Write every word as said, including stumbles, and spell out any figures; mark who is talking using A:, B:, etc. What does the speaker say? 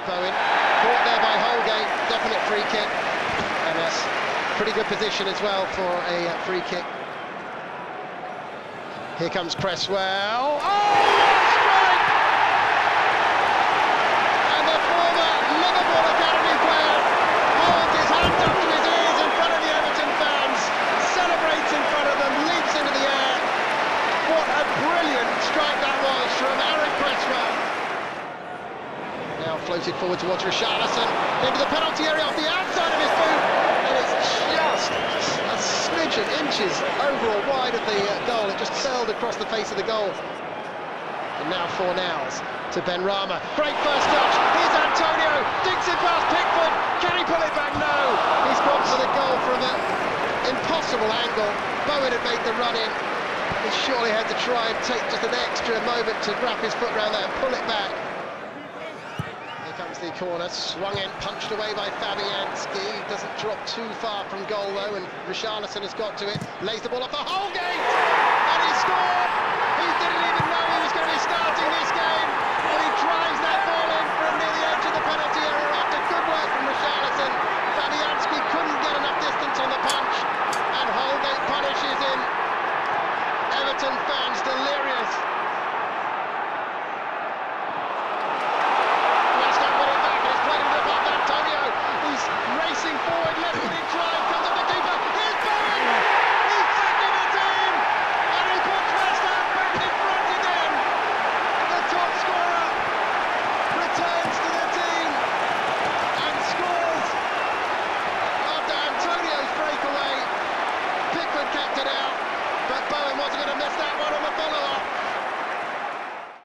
A: Bowen. Caught there by Holgate, definite free kick. And that's pretty good position as well for a uh, free kick. Here comes Cresswell. Oh, what a strike! And the former Liverpool Academy player holds his hands up to his ears in front of the Everton fans, celebrates in front of them, leaps into the air. What a brilliant strike that was from Aaron Cresswell. Now floated forward towards Richarlison, into the penalty area off the outside of his boot, and it's just a smidge of inches over or wide of the uh, goal. It just sailed across the face of the goal. And now Fornals to Benrahma. Great first touch. Here's Antonio. Digs it past Pickford. Can he pull it back? No. He's gone for the goal from an impossible angle. Bowen had made the run in. He surely had to try and take just an extra moment to wrap his foot around that and pull it back. Here comes the corner, swung in, punched away by Fabianski. Doesn't drop too far from goal though, and Richarlison has got to it. Lays the ball off for Holgate, and he scored! He